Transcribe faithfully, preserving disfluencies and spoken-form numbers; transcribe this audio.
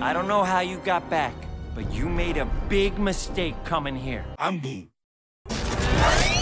I don't know how you got back, but you made a big mistake coming here. I'm Boog.